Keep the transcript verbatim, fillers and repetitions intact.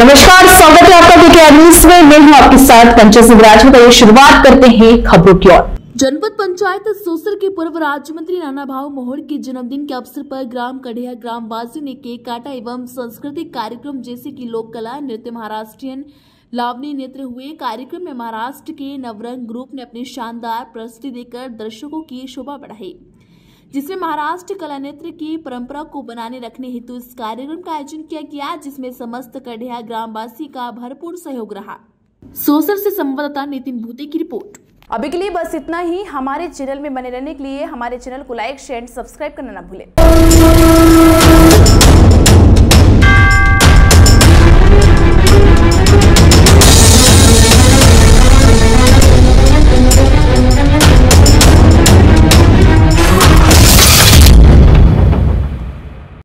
नमस्कार, स्वागत है आपका न्यूज में। मैं हूं आपके साथ पंचायत राजपूत। शुरुआत करते हैं खबरों की ओर। जनपद पंचायत सोसर के पूर्व राज्य मंत्री नाना भाऊ मोहड़ के जन्मदिन के अवसर पर ग्राम कढ़िया ग्राम वासियों ने केक काटा एवं सांस्कृतिक कार्यक्रम जैसे कि लोक कला, नृत्य, महाराष्ट्रीयन लावनी नृत्य हुए। कार्यक्रम में महाराष्ट्र के नवरंग ग्रुप ने अपनी शानदार प्रस्तुति देकर दर्शकों की शोभा बढ़ाई, जिसमें महाराष्ट्र कला नृत्य की परंपरा को बनाने रखने हेतु इस कार्यक्रम का आयोजन किया गया, जिसमें समस्त कढ़िया ग्रामवासी का भरपूर सहयोग रहा। सोसर से संवाददाता नितिन भूते की रिपोर्ट। अभी के लिए बस इतना ही। हमारे चैनल में बने रहने के लिए हमारे चैनल को लाइक, शेयर, सब्सक्राइब करना ना भूलें।